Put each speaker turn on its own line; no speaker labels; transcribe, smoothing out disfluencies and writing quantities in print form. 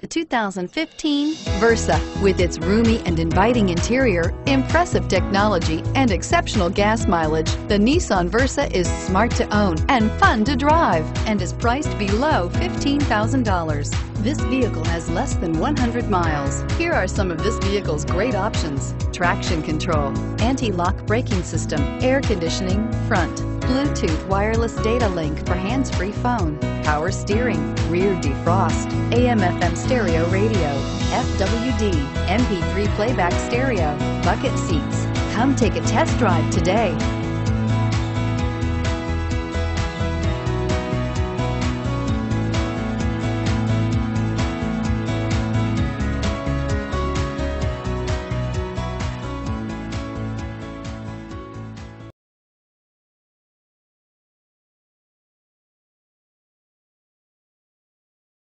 The 2015 Versa. With its roomy and inviting interior, impressive technology, and exceptional gas mileage, the Nissan Versa is smart to own and fun to drive and is priced below $15,000. This vehicle has less than 100 miles. Here are some of this vehicle's great options: traction control, anti-lock braking system, air conditioning, front, Bluetooth wireless data link for hands-free phone, power steering, rear defrost, AM/FM stereo radio, FWD, MP3 playback stereo, bucket seats. Come take a test drive today.